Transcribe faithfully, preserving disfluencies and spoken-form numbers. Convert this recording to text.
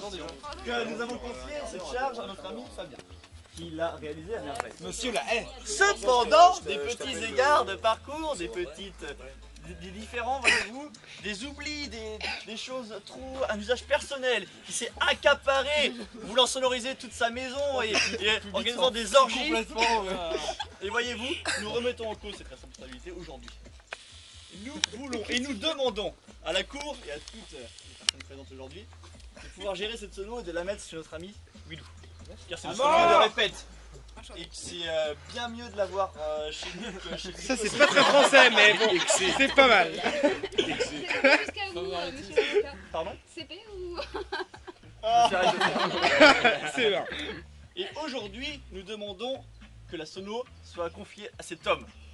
que nous avons confié cette charge à notre ami Fabien, qui l'a réalisé à merveille. Monsieur la haie. Cependant, des petits égards de parcours, des petites, des, des différents, voyez-vous, des oublis, des, des choses trop, un usage personnel qui s'est accaparé, voulant sonoriser toute sa maison et, et organisant des orgies. Et voyez-vous, nous remettons en cause cette responsabilité aujourd'hui. Nous voulons et nous demandons à la cour et à toutes les personnes présentes aujourd'hui de pouvoir gérer cette sono et de la mettre chez notre ami Willou. Car c'est le sono de répète. Et c'est euh, bien mieux de l'avoir euh, chez nous que chez nous. Ça c'est pas très français mais bon, c'est pas mal. Jusqu'à où, euh, monsieur l'avocat? Pardon? C P ou... C'est vrai. Et aujourd'hui, nous demandons que la sono soit confiée à cet homme.